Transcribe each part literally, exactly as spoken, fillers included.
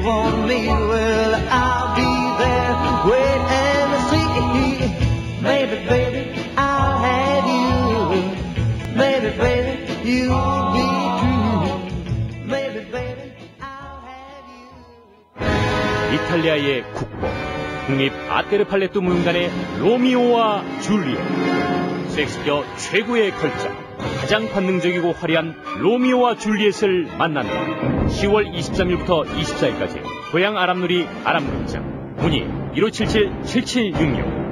want me, well, I'll be there. Wait and see. Maybe, baby, I'll have you. Maybe, baby, you'll be true. Maybe, baby, I'll have you. 이탈리아의 국보, 국립 아테르팔레토 무용단의 로미오와 줄리엣. 셰익스피어 최고의 걸작, 가장 관능적이고 화려한 로미오와 줄리엣을 만난다. 시월 이십삼일부터 이십사일까지 고향 아람누리 아람극장. 문의 일오칠칠 칠칠육육.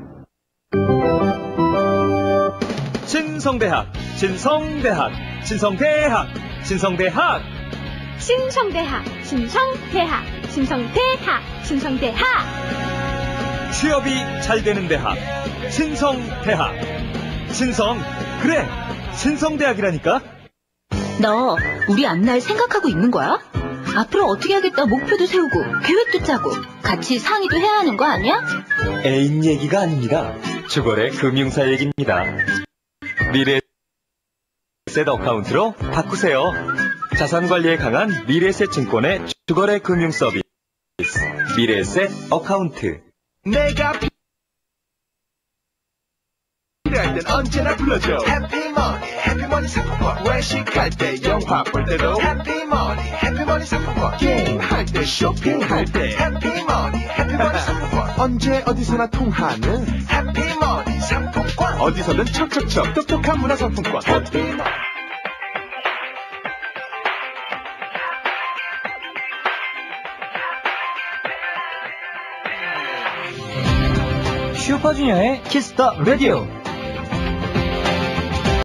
신성대학, 신성대학, 신성대학, 신성대학. 신성대학, 신성대학, 신성대학, 신성대학. 취업이 잘 되는 대학, 신성대학. 신성, 그래, 신성대학이라니까. 너 우리 앞날 생각하고 있는 거야? 앞으로 어떻게 하겠다 목표도 세우고 계획도 짜고 같이 상의도 해야 하는 거 아니야? 애인 얘기가 아닙니다. 주거래 금융사 얘기입니다. 미래셋 어카운트로 바꾸세요. 자산관리에 강한 미래셋 증권의 주거래 금융 서비스. 미래셋 어카운트. 내가 필요할 땐 언제나 불러줘. 해피머니, 해피머니 상품권. 외식할 때, 영화 볼 때도 해피머니, 해피머니 상품권. 게임할 때, 쇼핑할 때 해피머니, 해피머니 상품권. 언제 어디서나 통하는 해피머니 상품권. 어디서든 척척척 똑똑한 문화 상품권. 해피머니. 슈퍼주니어의 키스 더 라디오.